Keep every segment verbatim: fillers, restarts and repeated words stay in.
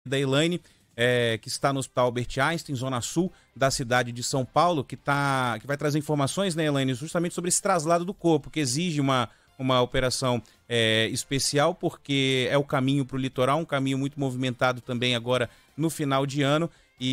da Elaine, é, que está no Hospital Albert Einstein, zona sul da cidade de São Paulo, que, tá, que vai trazer informações, né, Elaine, justamente sobre esse traslado do corpo, que exige uma, uma operação é, especial, porque é o caminho para o litoral, um caminho muito movimentado também agora no final de ano,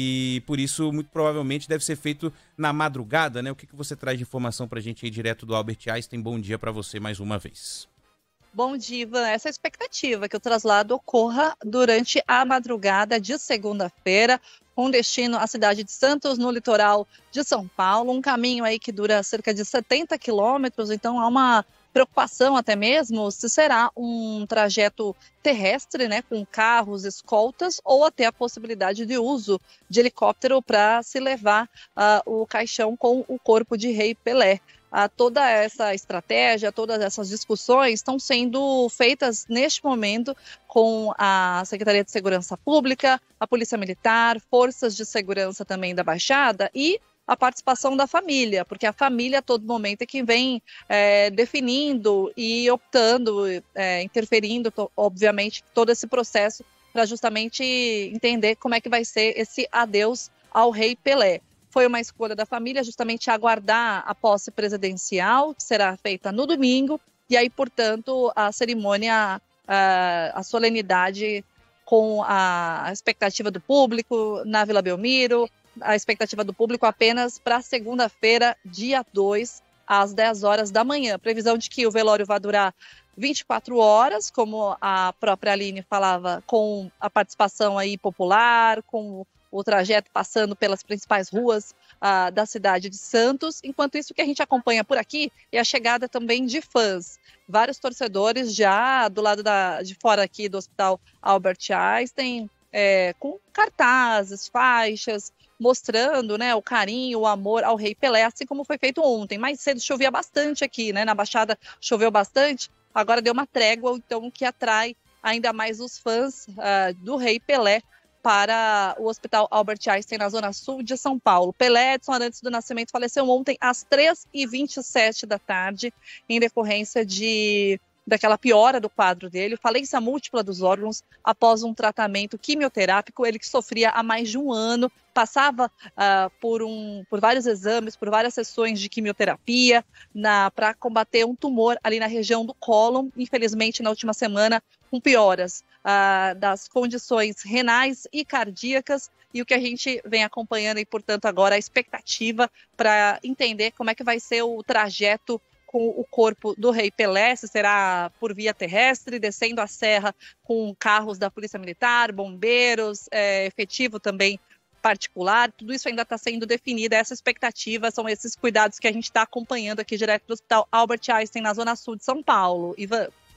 e por isso, muito provavelmente, deve ser feito na madrugada, né? O que, que você traz de informação para a gente aí direto do Albert Einstein? Bom dia para você mais uma vez. Bom dia, Ivan. Essa é a expectativa, que o traslado ocorra durante a madrugada de segunda-feira, com destino à cidade de Santos, no litoral de São Paulo. Um caminho aí que dura cerca de setenta quilômetros, então há uma preocupação até mesmo se será um trajeto terrestre, né, com carros, escoltas, ou até a possibilidade de uso de helicóptero para se levar uh, o caixão com o corpo de Rei Pelé. Uh, toda essa estratégia, todas essas discussões estão sendo feitas neste momento com a Secretaria de Segurança Pública, a Polícia Militar, forças de segurança também da Baixada e a participação da família, porque a família a todo momento é que vem é, definindo e optando, é, interferindo, obviamente, todo esse processo para justamente entender como é que vai ser esse adeus ao Rei Pelé. Foi uma escolha da família justamente aguardar a posse presidencial, que será feita no domingo, e aí, portanto, a cerimônia, a, a solenidade com a expectativa do público na Vila Belmiro, a expectativa do público apenas para segunda-feira, dia dois, às dez horas da manhã. Previsão de que o velório vai durar vinte e quatro horas, como a própria Aline falava, com a participação aí popular, com o trajeto passando pelas principais ruas uh, da cidade de Santos. Enquanto isso, o que a gente acompanha por aqui é a chegada também de fãs. Vários torcedores já do lado da, de fora aqui do Hospital Albert Einstein, é, com cartazes, faixas, mostrando, né, o carinho, o amor ao Rei Pelé, assim como foi feito ontem. Mais cedo chovia bastante aqui, né, na Baixada choveu bastante, agora deu uma trégua, então, que atrai ainda mais os fãs uh, do Rei Pelé para o Hospital Albert Einstein, na zona sul de São Paulo. Pelé Edson Arantes do Nascimento faleceu ontem às três e vinte e sete da tarde, em decorrência de... daquela piora do quadro dele, falência múltipla dos órgãos após um tratamento quimioterápico, ele que sofria há mais de um ano, passava uh, por, um, por vários exames, por várias sessões de quimioterapia para combater um tumor ali na região do cólon, infelizmente na última semana com pioras uh, das condições renais e cardíacas, e o que a gente vem acompanhando e, portanto, agora a expectativa para entender como é que vai ser o trajeto com o corpo do Rei Pelé, se será por via terrestre, descendo a serra com carros da Polícia Militar, bombeiros, é, efetivo também particular, tudo isso ainda está sendo definido, essa expectativa, são esses cuidados que a gente está acompanhando aqui direto do Hospital Albert Einstein, na zona sul de São Paulo. Ivan.